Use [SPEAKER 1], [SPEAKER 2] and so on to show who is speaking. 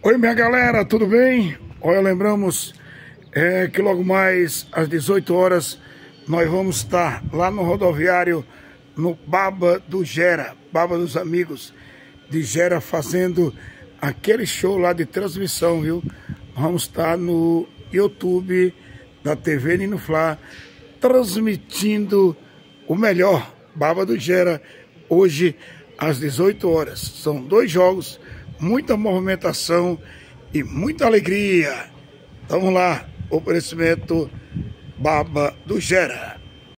[SPEAKER 1] Oi, minha galera, tudo bem? Olha, lembramos que logo mais às 18 horas nós vamos estar lá no rodoviário, no Baba do Gera, Baba dos Amigos de Gera, fazendo aquele show lá de transmissão, viu? Vamos estar no YouTube da TV Nino Fla, transmitindo o melhor Baba do Gera, hoje às 18 horas. São 2 jogos, muita movimentação e muita alegria. Vamos lá, oferecimento Baba do Gera.